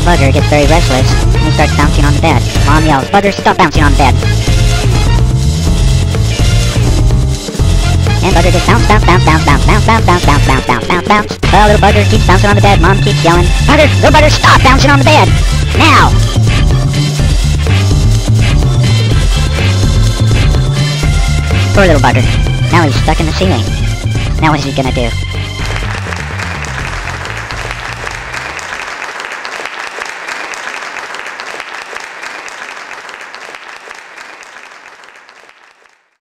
Bugger gets very restless, and he starts bouncing on the bed. Mom yells, "Bugger, stop bouncing on the bed!" And Bugger just bounce, bounce, bounce, bounce, bounce, bounce, bounce, bounce, bounce, bounce, bounce, bounce, bounce. Well, little Bugger keeps bouncing on the bed. Mom keeps yelling, "Bugger, little Bugger, stop bouncing on the bed! Now!" Poor little Bugger. Now he's stuck in the ceiling. Now what is he gonna do?